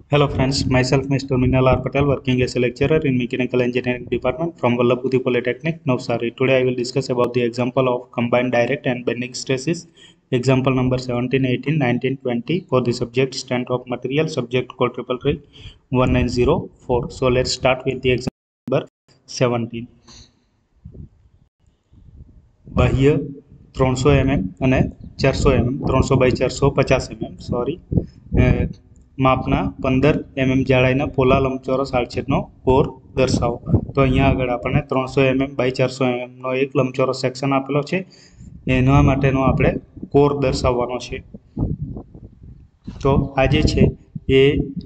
Hello friends, myself Mr. Minal R. Patel working as a lecturer in Mechanical Engineering Department from Vallabhbudhi Polytechnic, Navsari. Today I will discuss about the example of combined direct and bending stresses. Example number 17, 18, 19, 20 for the subject strength of material, subject code 1904. So let's start with the example number 17. બાહ્ય 300 mm અને 400 mm 300 by 450 mm sorry માપના 15 mm જાડાઈના પોલા લંબચોરસ આડછેદનો core દર્શાવો. તો અહીંયા આગળ આપણને 300 mm બાય 400 mm નો એક લંબચોરસ સેક્શન આપેલો છે. એના માટેનો આપણે કોર દર્શાવવાનો છે. તો આ જે છે એ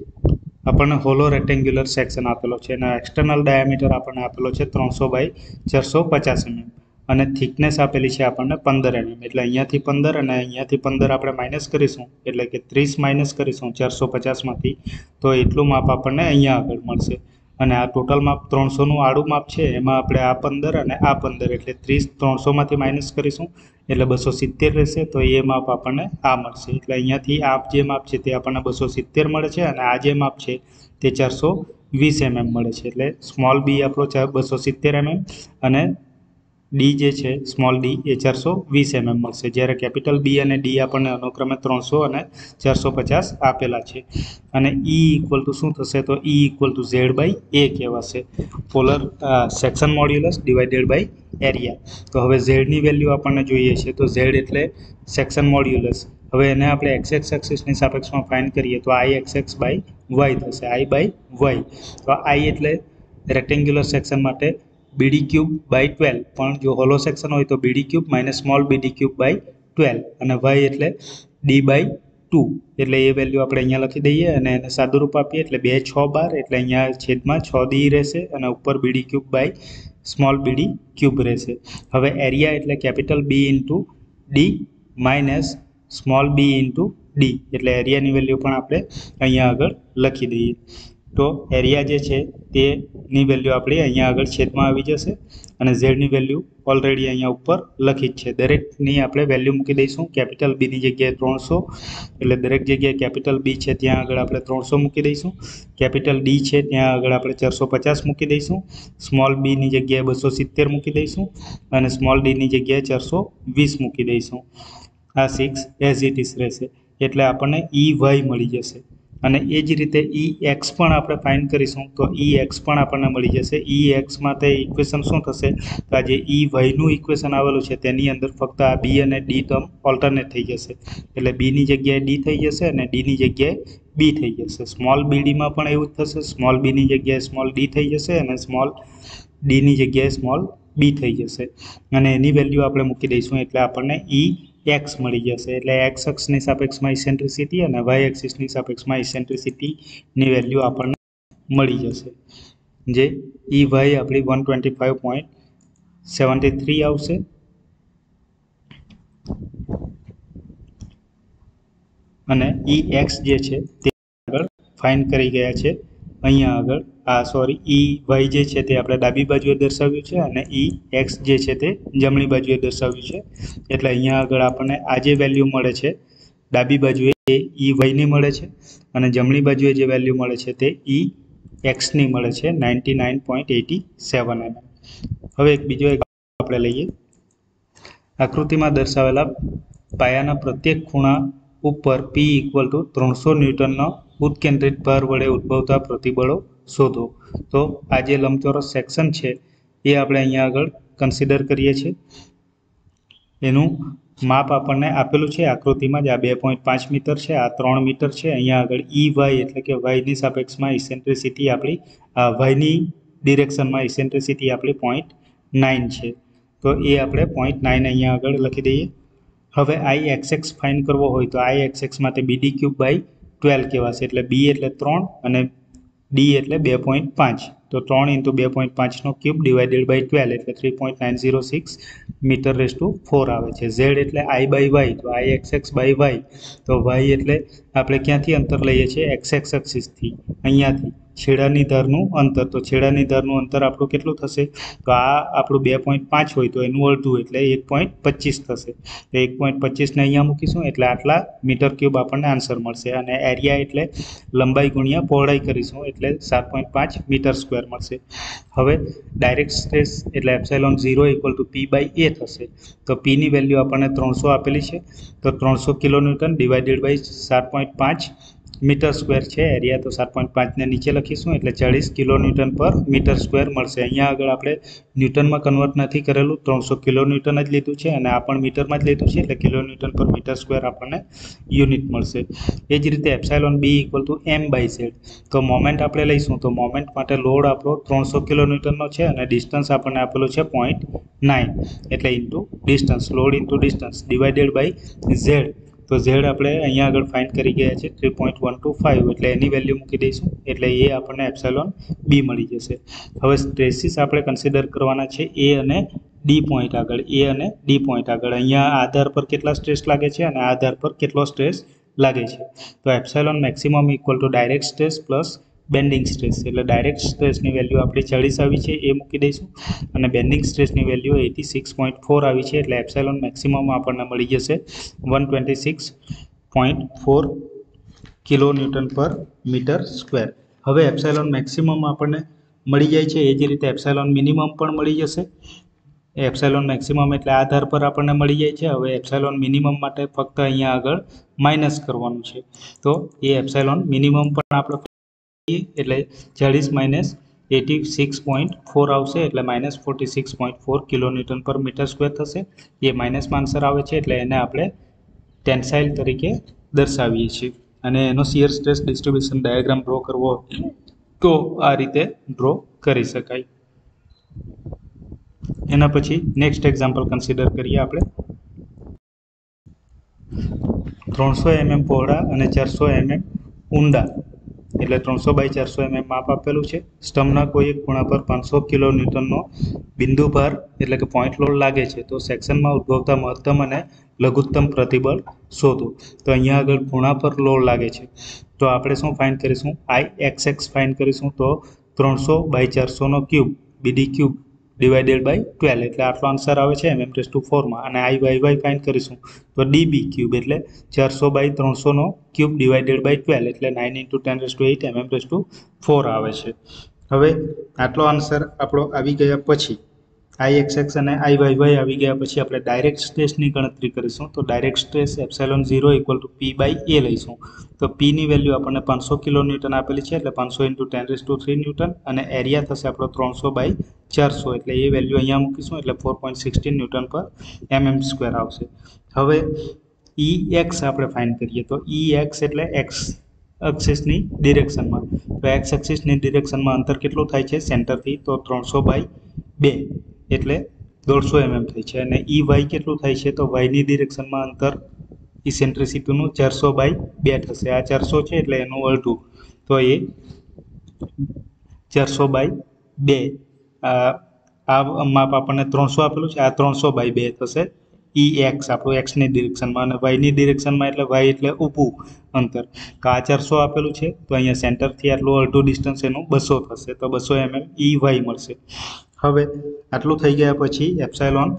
આપણને હોલો રેક્ટેન્ગ્યુલર સેક્શન આપેલો છે અને એક્સટર્નલ ડાયામીટર આપણને આપેલો છે 300 બાય 450 mm અને થિકનેસ આપેલી છે આપણને 15 mm. એટલે અહીંયાથી 15 અને અહીંયાથી 15 આપણે માઇનસ કરીશું, એટલે કે 30 માઇનસ કરીશું 450માંથી, તો એટલું માપ આપણને અહીંયા આગળ મળશે. અને આ ટોટલ માપ 300નું આડું માપ છે, એમાં આપણે આ 15 અને આ 15 એટલે 30 300માંથી માઇનસ કરીશું એટલે 270 રહેશે. તો એ માપ આપણને આ મળશે. એટલે અહીંયાથી આ જે માપ છે તે આપણને 270 મળે છે અને આ જે માપ છે તે 420 mm મળે છે. એટલે સ્મોલ બી આપણો 270 mm અને ડી જે છે સ્મોલ ડી એ 420 mm મળશે, જ્યારે કેપિટલ બી અને ડી આપણને અનુક્રમે 300 અને 450 આપેલા છે. અને ઈ ઇક્વલ ટુ શું થશે, તો E equal to Z by A કહેવાશે, polar section modulus divided by area. તો હવે ઝેડની વેલ્યુ આપણને જોઈએ છે, તો ઝેડ એટલે સેક્શન મોડ્યુલસ. હવે એને આપણે એક્સ એક્સિસની સાપેક્ષમાં ફાઇન્ડ કરીએ તો આઈ એક્સ બાય વાય થશે, આઈ બાય વાય. તો આઈ એટલે રેક્ટેન્ગ્યુલર સેક્શન માટે બીડી ક્યુબ બાય 12, પણ જો હોલો સેક્શન હોય તો BD cube minus small BD cube by 12, અને વાય એટલે ડી બાય 2. એટલે એ વેલ્યુ આપણે અહીંયા લખી દઈએ અને એને સાદુરૂપ આપીએ એટલે 2 6 12, એટલે અહીંયા છેદમાં 6 ડી રહેશે અને ઉપર BD cube by small BD cube રહેશે. હવે એરિયા એટલે capital B into D minus small B into D, એટલે એરિયાની વેલ્યુ પણ આપણે અહીંયા આગળ લખી દઈએ. તો એરિયા જે છે તેની વેલ્યુ આપણી અહીંયા આગળ છેદમાં આવી જશે અને ઝેડની વેલ્યુ ઓલરેડી અહીંયા ઉપર લખી જ છે. દરેકની આપણે વેલ્યુ મૂકી દઈશું. કેપિટલ બીની જગ્યાએ 300, એટલે દરેક જગ્યાએ કેપિટલ બી છે ત્યાં આગળ આપણે 300 મૂકી દઈશું. કેપિટલ ડી છે ત્યાં આગળ આપણે 450 મૂકી દઈશું. સ્મોલ બીની જગ્યાએ 270 મૂકી દઈશું અને સ્મોલ ડીની જગ્યાએ 420 મૂકી દઈશું. આ 6 એઝ ઇટ ઇઝ રહેશે, એટલે આપણને ઈ વાય મળી જશે. અને એ જ રીતે ઈ એક્સ પણ આપણે ફાઇન્ડ કરીશું, તો ઈ એક્સ પણ આપણને મળી જશે. ઈ એક્સ માટે ઇક્વેશન શું થશે, તો આ જે ઈ વાયનું ઇક્વેશન આવેલું છે તેની અંદર ફક્ત આ બી અને ડી ટર્મ ઓલ્ટરનેટ થઈ જશે, એટલે બીની જગ્યાએ ડી થઈ જશે અને ડીની જગ્યાએ બી થઈ જશે. સ્મોલ બીડીમાં પણ એવું જ થશે, સ્મોલ બીની જગ્યાએ સ્મોલ ડી થઈ જશે અને સ્મોલ ડીની જગ્યાએ સ્મોલ બી થઈ જશે. અને એની વેલ્યુ આપણે મૂકી દઈશું એટલે આપણને ઈ એક્સ મળી જશે. એટલે એક્સ અક્ષની સાપેક્ષમાં ઇસેન્ટ્રિસિટી અને વાય એક્સિસની સાપેક્ષમાં ઇસેન્ટ્રિસિટીની વેલ્યુ આપણને મળી જશે, જે ઈ વાય આપણી 125.73 આવશે. અને ઈ એક્સ જે છે તે આગળ ફાઇન્ડ કરી ગયા છે. અહીંયા આગળ ઈ વાય જે છે તે આપણે ડાબી બાજુએ દર્શાવ્યું છે અને ઈ એક્સ જે છે તે જમણી બાજુએ દર્શાવ્યું છે. એટલે અહીંયા આગળ આપણને આ જે વેલ્યુ મળે છે ડાબી બાજુએ એ ઈ વાયની મળે છે અને જમણી બાજુએ જે વેલ્યુ મળે છે તે ઈ એક્સની મળે છે 99.87 mm. હવે એક બીજો આપણે લઈએ. આકૃતિમાં દર્શાવેલા પાયાના પ્રત્યેક ખૂણા ઉપર પી ઇક્વલ ટુ 300 ન્યૂટનનો ઉત્કેન્દ્રિત ભાર વડે ઉદ્ભવતા પ્રતિબળો શોધો. તો આ જે લંબચોરસ સેક્શન છે એ આપણે અહીંયા આગળ કન્સિડર કરીએ છીએ. એનું માપ આપણને આપેલું છે આકૃતિમાં જ. આ 2.5 મીટર છે, આ 3 મીટર છે. અહીંયા આગળ ઈ વાય એટલે કે વાયની સાપેક્ષમાં ઇસેન્ટ્રિસિટી આપણી વાયની ડિરેક્શનમાં ઇસેન્ટ્રિસિટી આપણી 0.9 છે. તો એ આપણે 0.9 અહીંયા આગળ લખી દઈએ. હવે આઈ એક્સ ફાઇન્ડ કરવો હોય તો આઈ એક્સ માટે બીડી ક્યુબ બાય 12 કહેવાશે, એટલે બી એટલે 3 અને ડી એટલે 2.5. તો 3 ઇન્ટુ 2.5નો ક્યુબ ડિવાઇડેડ બાય 12 એટલે 3.906 મીટર રેઝ ટુ 4 આવે છે. ઝેડ એટલે આઈ બાય વાય, તો આઈ એક્સ બાય વાય. તો વાય એટલે આપણે ક્યાંથી અંતર લઈએ છીએ એક્સ એક્સિસથી, અહીંયાથી છેડાની ધારનું અંતર, તો છેડાની ધારનું અંતર આપણું કેટલું થશે? તો આ આપણું 2.5 હોય તો એનું અડધું એટલે 1.25 થશે. તો 1.25 ને અહીંયા મૂકીશું એટલે આટલા મીટર ક્યુબ આપણને આન્સર મળશે. અને એરિયા એટલે લંબાઈ ગુણ્યા પહોળાઈ કરીશું એટલે 7.5 મીટર સ્ક્વેર મળશે. હવે ડાયરેક્ટ સ્ટ્રેસ એટલે એપ્સાઇલોન 0 ઇક્વલ ટુ P/A થશે. તો Pની વેલ્યુ આપણને 300 આપેલી છે, તો 300 kilonewton divided by 7.5 metre square છે. એરિયા તો 7.5 ને નીચે લખીશું એટલે 40 કિલોન્યુટન પર મીટર સ્ક્વેર મળશે. અહીંયા આગળ આપણે ન્યૂટનમાં કન્વર્ટ નથી કરેલું, 300 કિલોન્યુટન જ લીધું છે અને આ પણ મીટરમાં જ લીધું છે એટલે કિલોન્યુટન પર મીટર સ્ક્વેર આપણને યુનિટ મળશે. એ જ રીતે epsilon B equal to M/Z. તો મોમેન્ટ આપણે લઈશું તો મોમેન્ટ માટે લોડ આપણો 300 કિલોન્યુટનનો છે અને ડિસ્ટન્સ આપણને આપેલું છે 0.9 એટલે into distance, load into distance divided by Z. તો Z આપણે અહીંયા આગળ ફાઇન્ડ કરી ગયા છે 3.125 એટલે એની વેલ્યુ મૂકી દઈશું એટલે એ આપણને એપ્સાઇલોન B મળી જશે. હવે સ્ટ્રેસીસ આપણે કન્સિડર કરવાના છે A અને D પોઈન્ટ આગળ. A અને D પોઈન્ટ આગળ અહીંયા આધાર પર કેટલા સ્ટ્રેસ લાગે છે અને આધાર પર કેટલો સ્ટ્રેસ લાગે છે. તો epsilon maximum equal to direct stress plus bending stress, એટલે ડાયરેક્ટ સ્ટ્રેસની વેલ્યુ આપણી 40 આવી છે એ મૂકી દઈશું અને બેન્ડિંગ સ્ટ્રેસની વેલ્યુ 86.4 આવી છે એટલે એપ્સાઇલોન મેક્સિમમ આપણને મળી જશે 126.4 કિલોન્યુટન પર મીટર સ્ક્વેર. હવે એપ્સાઇલોન મેક્સિમમ આપણને મળી જાય છે, એ જ રીતે એપ્સાઇલોન મિનિમમ પણ મળી જશે. એપ્સાઇલોન મેક્સિમમ એટલે આધાર પર આપણને મળી જાય છે. હવે એપ્સાઇલોન મિનિમમ માટે ફક્ત અહીંયા આગળ માઇનસ કરવાનું છે, તો એ એપ્સાઇલોન મિનિમમ પણ આપણે એટલે 40 માઇનસ 86.4 આવશે એટલે -46.4 કિલોન્યુટન પર મીટર સ્ક્વેર થશે. એ માઇનસમાં આન્સર આવે છે એટલે એને આપણે ટેન્સાઇલ તરીકે દર્શાવીએ છીએ. અને એનો shear stress distribution diagram draw કરવો તો આ રીતે ડ્રો કરી શકાય. એના પછી નેક્સ્ટ એક્ઝામ્પલ કન્સિડર કરીએ આપણે. 300 mm પહોળા અને 400 mm ઊંડા એટલે 300 બાય 400 mm માપ આપેલું છે. સ્તંભના કોઈ એક ખૂણા પર 500 કિલોન્યુટનનો બિંદુ ભાર એટલે કે પોઈન્ટ લોડ લાગે છે, તો સેક્શનમાં ઉદ્ભવતા મહત્તમ અને લઘુત્તમ પ્રતિબળ શોધો. તો અહીંયા આગળ ખૂણા પર લોડ લાગે છે તો આપણે શું ફાઇન્ડ કરીશું? Ixx ફાઇન્ડ કરીશું. તો 300 બાય 400 નો cube BD cube divided by 12 એટલે આટલો આન્સર આવે છે mm/4 માં. અને Iyy ફાઇન્ડ કરીશું તો DB ક્યુબ એટલે 400 બાય 300 નો ક્યુબ ડિવાઇડેડ બાય 12 એટલે 9 × 10⁸ mm/4 આવે છે. હવે આટલો આન્સર આપણો આવી ગયા પછી Ixx અને Iyy આવી ગયા પછી આપણે ડાયરેક્ટ સ્ટ્રેસની ગણતરી કરીશું. તો direct stress epsilon 0 equal to P/A લઈશું. તો Pની વેલ્યુ આપણને 500 કિલોન્યુટન આપેલી છે એટલે 500 × 10⁻³ ન્યૂટન અને એરિયા થશે આપણો 300 બાય 400 એટલે એ વેલ્યુ અહીંયા મૂકીશું એટલે 4.16 ન્યૂટન પર mm² આવશે. હવે Ex આપણે ફાઇન્ડ કરીએ તો Ex એટલે x એક્સિસની ડિરેક્શનમાં. તો x એક્સિસની ડિરેક્શનમાં અંતર કેટલું થાય છે સેન્ટરથી? તો 300 બાય 2 એટલે 150 mm થાય છે. અને Ey કેટલું થાય છે? તો yની ડિરેક્શનમાં અંતર ઇસેન્ટ્રિસિટીનું 400 બાય 2 થશે. આ 400 છે એટલે એનું અડધું, તો એ 400 બાય 2 આ માપ આપણને 300 આપેલું છે, આ 300 બાય 2 થશે. Ex આપણું એક્સની ડિરેક્શનમાં અને વાયની ડિરેક્શનમાં એટલે વાય એટલે ઊભું અંતર. તો આ 400 આપેલું છે તો અહીંયા સેન્ટરથી આટલું અડધું ડિસ્ટન્સ એનું 200 થશે, તો 200 mm Ey મળશે. હવે આટલું થઈ ગયા પછી એપ્સાઇલોન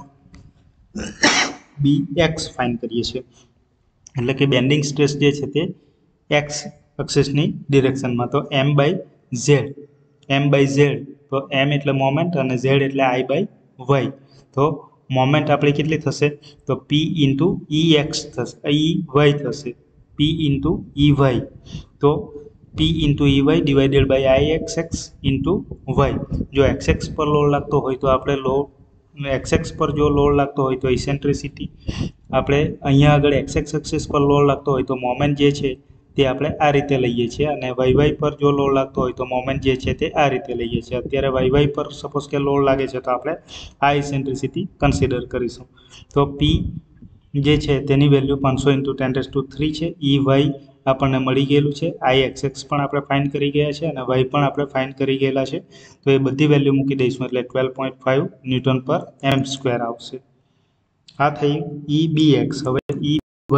Bx ફાઇન્ડ કરીએ છીએ એટલે કે બેન્ડિંગ સ્ટ્રેસ જે છે તે એક્સ એક્સિસની ડિરેક્શનમાં. તો m/z તો m એટલે મોમેન્ટ અને z એટલે I/y. તો મોમેન્ટ આપણી કેટલી થશે? તો P × Ex થશે, Ey થશે, P × Ey. તો P × Ey divided by Ixx × y. જો xx પર લોડ લાગતો હોય તો આપણે xx પર જો લોડ લાગતો હોય તો ઇસેન્ટ્રિસિટી આપણે અહીંયા આગળ xx એક્સિસ પર લોડ લાગતો હોય તો મોમેન્ટ જે છે તે આપણે આ રીતે લઈએ છીએ અને y પર જો લોડ લાગતો હોય તો મોમેન્ટ જે છે તે આ રીતે લઈએ છીએ. અત્યારે y પર સપોઝ કે લોડ લાગે છે તો આપણે આ ઇસેન્ટ્રિસિટી કન્સિડર કરીશું. તો P જે છે તેની વેલ્યુ 500 × 10⁻³ છે. Ey આપણને મળી ગયેલું છે, Ixx પણ આપણે ફાઇન્ડ કરી ગયા છે અને y પણ આપણે ફાઇન્ડ કરી ગયેલા છે. તો એ બધી વેલ્યુ મૂકી દઈશું એટલે 12.5 ન્યૂટન પર m² આવશે. આ થઈ Ebx. હવે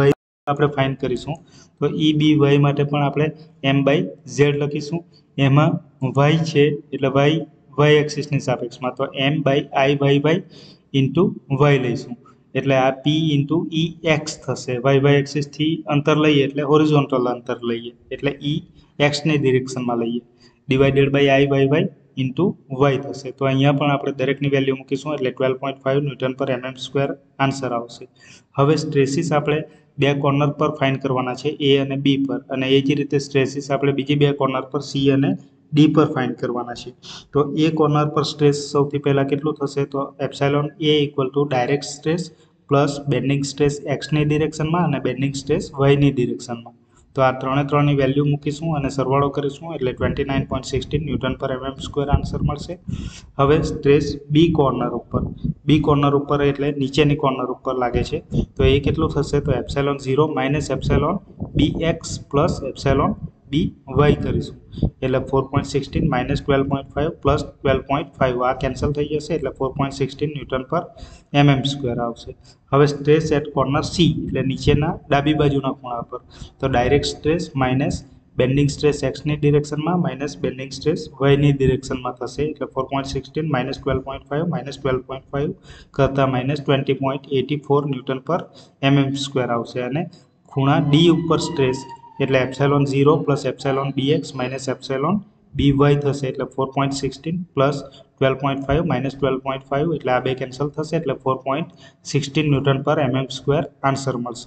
આપણે ફાઇન્ડ કરીશું તો ઈ બી વાય માટે પણ આપણે m/z લખીશું. એમાં y છે એટલે y એક્સિસની સાપેક્ષમાં તો m/i/y ઇન્ટુ y લઈશું એટલે આ p ઇન્ટુ ઈ એક્સ થશે. y એક્સિસથી અંતર લઈએ એટલે હોરિઝોન્ટલ અંતર લઈએ એટલે ઈ એક્સની ડિરેક્શનમાં લઈએ divided by i/y into y થશે. તો અહીંયા પણ આપણે દરેકની વેલ્યુ મૂકીશું એટલે 12.5 newton per mm square answer આવશે. હવે સ્ટ્રેસીસ આપણે બે કોર્નર પર ફાઇન્ડ કરવાના છે એ અને બી પર, અને એ જ રીતે સ્ટ્રેસીસ આપણે બીજી બે કોર્નર પર સી અને ડી પર ફાઇન્ડ કરવાના છે. તો એ કોર્નર પર સ્ટ્રેસ સૌથી પહેલાં કેટલું થશે તો એપ્સાઇલોન એ equal to direct stress plus bending stress એક્સની ડિરેક્શનમાં અને બેન્ડિંગ સ્ટ્રેસ વાયની ડિરેક્શનમાં. તો આ ત્રણની વેલ્યુ મૂકીશું અને સરવાળો કરીશું એટલે 29.16 newton per mm square answer મળશે. હવે સ્ટ્રેસ બી કોર્નર ઉપર એટલે નીચેની કોર્નર ઉપર લાગે છે તો એ કેટલું થશે તો epsilon 0 minus epsilon B X plus epsilon B Y કરીશું એટલે 4.16 માઇનસ 12.5 પ્લસ 12.5 આ કેન્સલ થઈ જશે એટલે 4.16 ન્યૂટન પર mm સ્ક્વેર આવશે. હવે સ્ટ્રેસ એટ કોર્નર સી એટલે નીચેના ડાબી બાજુના ખૂણા પર તો direct stress minus bending stress એક્સની ડિરેક્શનમાં માઇનસ બેન્ડિંગ સ્ટ્રેસ વાયની ડિરેક્શનમાં થશે એટલે 4.16 માઇનસ 12.5 માઇનસ 12.5 કરતાં minus 20.84 newton per mm square આવશે. અને ખૂણા ડી ઉપર સ્ટ્રેસ એટલે epsilon 0 plus epsilon bx minus epsilon by થશે એટલે 4.16 પ્લસ 12.5 માઇનસ 12.5 એટલે આ બે કેન્સલ થશે એટલે 4.16 newton per mm square answer મળશે.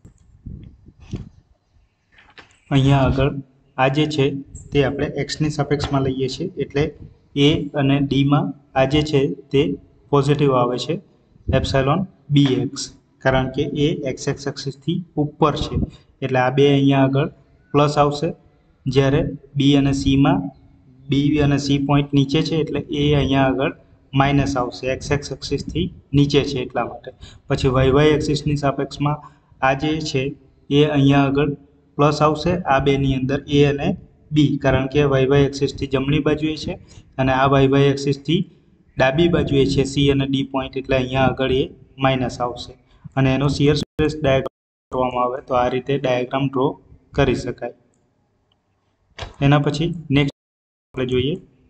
અહીંયા આગળ આ જે છે તે આપણે એક્સની સાપેક્ષમાં લઈએ છીએ એટલે એ અને ડીમાં આ જે છે તે પોઝિટિવ આવે છે એપ્સાઇલોન bx કારણ કે એ એક્સ એક્સિસથી ઉપર છે એટલે આ બે અહીંયા આગળ પ્લસ આવશે, જ્યારે બી અને સી પોઈન્ટ નીચે છે એટલે એ અહીંયા આગળ માઇનસ આવશે એક્સ એક્સિસથી નીચે છે એટલા માટે. પછી વાય એક્સિસની સાપેક્ષમાં આ જે છે એ અહીંયા આગળ પ્લસ આવશે આ બેની અંદર એ અને બી કારણ કે વાય એક્સિસથી જમણી બાજુએ છે અને આ વાય એક્સિસથી ડાબી બાજુએ છે સી અને ડી પોઈન્ટ એટલે અહીંયા આગળ એ માઇનસ આવશે. અને એનો શિયર સ્ટ્રેસ ડાયાગ્રામ કરવામાં આવે તો આ રીતે ડાયાગ્રામ ડ્રો કરી શકાય. એના પછી નેક્સ્ટ આપણે જોઈએ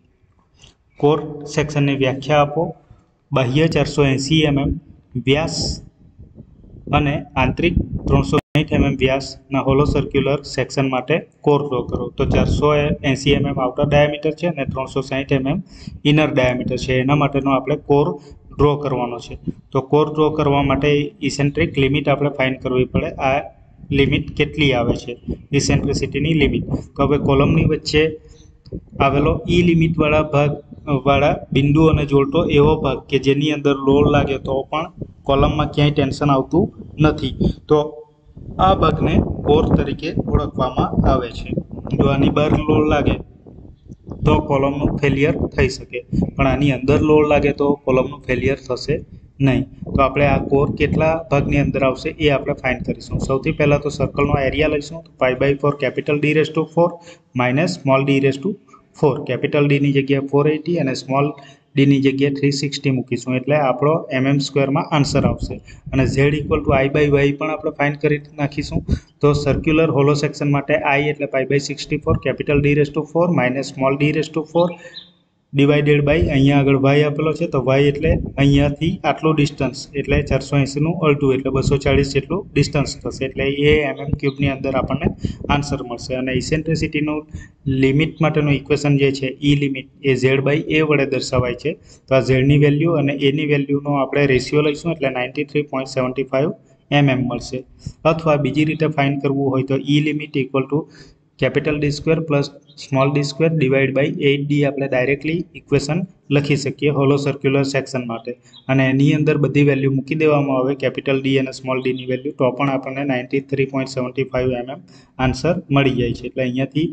કોર સેક્શનની વ્યાખ્યા આપો. બાહ્ય 480 mm વ્યાસ અને આંતરિક 360 mm વ્યાસના હોલો સર્ક્યુલર સેક્શન માટે કોર ડ્રો કરો. તો 480 mm આઉટર ડાયામીટર છે અને 360 mm ઇનર ડાયામીટર છે, એના માટેનો આપણે કોર ડ્રો કરવાનો છે. તો કોર ડ્રો કરવા માટે ઇસેન્ટ્રિક લિમિટ આપણે ફાઇન્ડ કરવી પડે. આ લિમિટ કેટલી આવે છે ઇસેન્ટ્રિસિટીની લિમિટ? તો હવે કોલમની વચ્ચે આવેલો ઈ લિમિટવાળા બિંદુઓને જોડતો એવો ભાગ કે જેની અંદર લોડ લાગે તો પણ કોલમમાં ક્યાંય ટેન્શન આવતું નથી તો આ ભાગને કોર તરીકે ઓળખવામાં આવે છે. જો આની બહાર લોડ લાગે તો કોલમનું ફેલિયર થઈ શકે, પણ આની અંદર લોડ લાગે તો કોલમનું ફેલિયર થશે નહીં. તો આપણે આ કોર કેટલા ભાગની અંદર આવશે એ આપણે ફાઇન્ડ કરીશું. સૌથી પહેલાં તો સર્કલનો એરિયા લઈશું તો π/4 capital D⁴ minus small d⁴. Capital ડીની જગ્યાએ 480 અને સ્મોલ ડીની જગ્યાએ 360 મૂકીશું એટલે આપણો mm સ્ક્વેરમાં આન્સર આવશે. અને z ઇક્વલ ટુ i/y પણ આપણે ફાઇન્ડ કરી નાખીશું. તો સર્ક્યુલર હોલો સેક્શન માટે i એટલે π/64 capital D⁴ minus small d⁴ divided by અહીંયા આગળ y આપેલો છે તો y એટલે અહીંયાથી આટલું ડિસ્ટન્સ એટલે 480નું અડધું એટલે 240 જેટલું ડિસ્ટન્સ થશે એટલે એ mm ક્યુબની અંદર આપણને આન્સર મળશે. અને ઇસેન્ટ્રિસિટીનું લિમિટ માટેનું ઇક્વેશન જે છે ઈ લિમિટ એ z/a વડે દર્શાવાય છે. તો આ ઝેડની વેલ્યુ અને એની વેલ્યુનો આપણે રેશિયો લઈશું એટલે 93.75 mm મળશે. અથવા બીજી રીતે ફાઇન્ડ કરવું હોય તો E limit equal to capital D² plus small d² divide by 8d આપણે ડાયરેક્ટલી ઇક્વેશન લખી શકીએ હોલો સર્ક્યુલર સેક્શન માટે. અને એની અંદર બધી વેલ્યુ મૂકી દેવામાં આવે કેપિટલ ડી અને સ્મોલ ડીની વેલ્યુ તો પણ આપણને 93.75 mm આન્સર મળી જાય છે. એટલે અહીંયાથી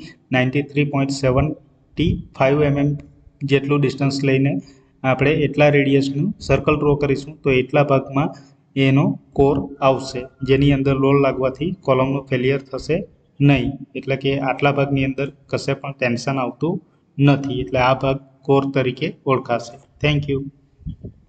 93.75 mm જેટલું ડિસ્ટન્સ લઈને આપણે એટલા રેડિયસનું સર્કલ ડ્રો કરીશું તો એટલા ભાગમાં એનો કોર આવશે જેની અંદર લોડ લાગવાથી કોલમનું ફેલિયર થશે નહીં. એટલે કે આટલા ભાગની અંદર કશે પણ ટેન્શન આવતું નથી એટલે આ ભાગ કોર તરીકે ઓળખાશે. Thank you.